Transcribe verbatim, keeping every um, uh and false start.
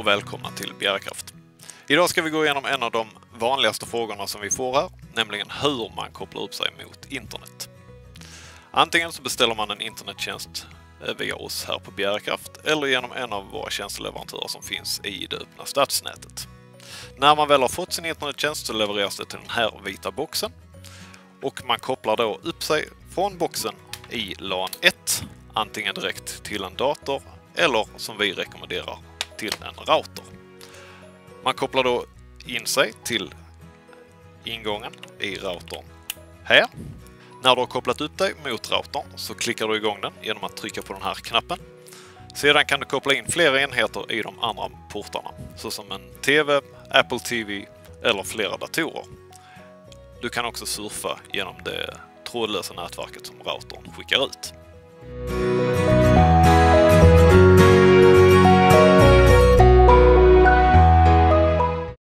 och välkomna till Bjärkraft. Idag ska vi gå igenom en av de vanligaste frågorna som vi får här, nämligen hur man kopplar upp sig mot internet. Antingen så beställer man en internettjänst via oss här på Bjärkraft eller genom en av våra tjänsteleverantörer som finns i det öppna stadsnätet. När man väl har fått sin internettjänst så levereras det till den här vita boxen och man kopplar då upp sig från boxen i LAN ett, antingen direkt till en dator eller som vi rekommenderar till en router. Man kopplar då in sig till ingången i routern här. När du har kopplat upp dig mot routern så klickar du igång den genom att trycka på den här knappen. Sedan kan du koppla in flera enheter i de andra portarna, såsom en T V, Apple T V eller flera datorer. Du kan också surfa genom det trådlösa nätverket som routern skickar ut.